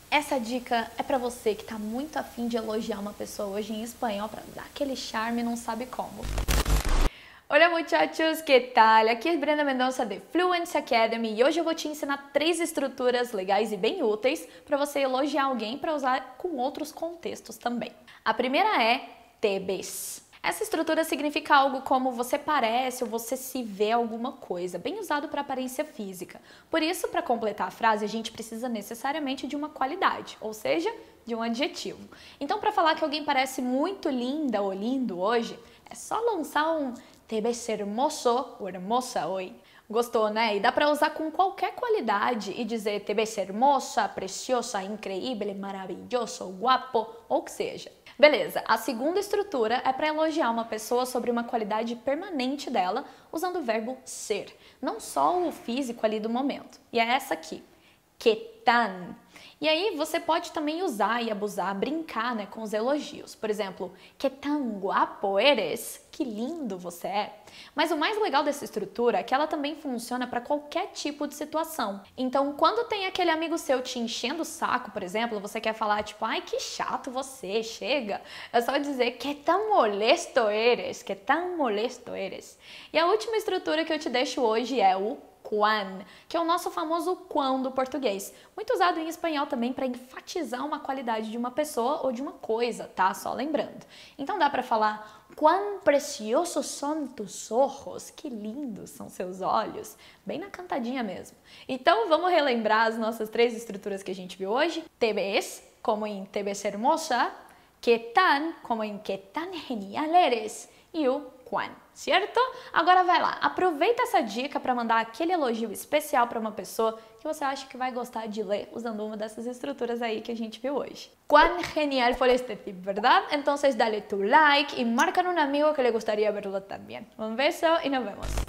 Essa dica é pra você que tá muito afim de elogiar uma pessoa hoje em espanhol pra dar aquele charme e não sabe como. Olá muchachos, que tal? Aqui é Brenda Mendonça de Fluency Academy e hoje eu vou te ensinar 3 estruturas legais e bem úteis para você elogiar alguém para usar com outros contextos também. A primeira é te ves. Essa estrutura significa algo como você parece ou você se vê alguma coisa, bem usado para aparência física. Por isso, para completar a frase, a gente precisa necessariamente de uma qualidade, ou seja, de um adjetivo. Então, para falar que alguém parece muito linda ou lindo hoje, é só lançar um te ves hermoso ou hermosa hoy. Gostou, né? E dá para usar com qualquer qualidade e dizer te ves hermosa, preciosa, increíble, maravilhoso, guapo, ou que seja. Beleza, a segunda estrutura é para elogiar uma pessoa sobre uma qualidade permanente dela, usando o verbo ser, não só o físico ali do momento. E é essa aqui, que tan. E aí você pode também usar e abusar, brincar, né, com os elogios. Por exemplo, que tan guapo eres? Que lindo você é. Mas o mais legal dessa estrutura é que ela também funciona para qualquer tipo de situação. Então, quando tem aquele amigo seu te enchendo o saco, por exemplo, você quer falar tipo, ai que chato você, chega. É só dizer que tan molesto eres, que tan molesto eres. E a última estrutura que eu te deixo hoje é o quan, que é o nosso famoso quan do português, muito usado em espanhol também para enfatizar uma qualidade de uma pessoa ou de uma coisa, tá? Só lembrando. Então dá para falar quão preciosos são tus ojos, que lindos são seus olhos, bem na cantadinha mesmo. Então vamos relembrar as nossas 3 estruturas que a gente viu hoje. Te ves, como em te ves hermosa, que tan, como em que tan genial eres, e o quan, certo? Agora vai lá, aproveita essa dica para mandar aquele elogio especial para uma pessoa que você acha que vai gostar de ler usando uma dessas estruturas aí que a gente viu hoje. Cuán genial fue este tip, ¿verdad? Entonces dale tu like y marca a un amigo que le gustaría verlo también. Un beso y nos vemos.